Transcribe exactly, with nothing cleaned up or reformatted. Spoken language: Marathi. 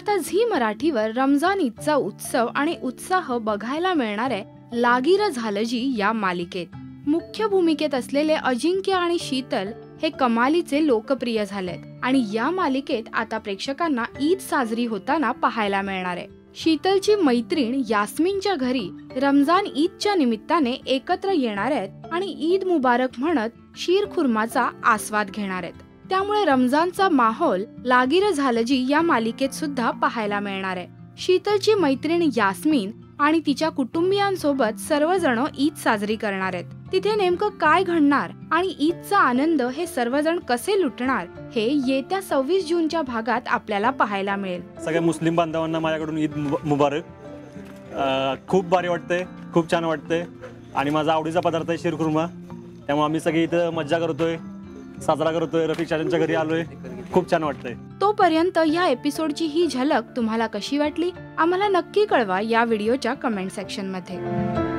आता झी मराठीवर रमजान ईदचा उत्सव आणि उत्साह बघायला मिळणार आहे लागिरं झालं जी या मालिकेत. मुख्य भूमिकेत असलेले अजिंक्य आणि शीतल हे कमालीचे लोकप्रिय झालेत आणि या मालिकेत आता प्रेक्षकांना ईद साजरी होताना पाहायला मिळणार आहे. शीतलची मैत्रीण यास्मीनच्या घरी रमजान ईदच्या निमित्ताने एकत्र येणार आहेत आणि ईद मुबारक म्हणत शीरखुर्माचा आस्वाद घेणार आहेत. त्यामुळे रमजानचा माहोल लागिरं झालं जी या मालिकेत सुद्धा पाहायला मिळणार आहे. शीतलची मैत्रीण यास्मीन आणि तिच्या कुटुंबियांसोबत सर्वजण ईद साजरी करणार आहेत. तिथे नेमकं काय घडणार आणि ईदचा आनंद हे सर्वजण कसे लुटणार हे येत्या सव्वीस जूनच्या भागात आपल्याला पाहायला मिळेल. सगळ्या मुस्लिम बांधवांना माझ्याकडून ईद मुबारक. खूप भारी वाटतंय, खूप छान वाटतंय आणि माझा आवडीचा पदार्थ आहे शीरखुर्मा. त्यामुळे आम्ही सगळे इथं मज्जा करतोय, साजरा करतोय. रफिक चाचांच्या घरी आलोय, खूप छान वाटतंय. तोपर्यंत या एपिसोडची ही झलक तुम्हाला कशी वाटली आम्हाला नक्की कळवा या व्हिडिओच्या कमेंट सेक्शन मध्ये.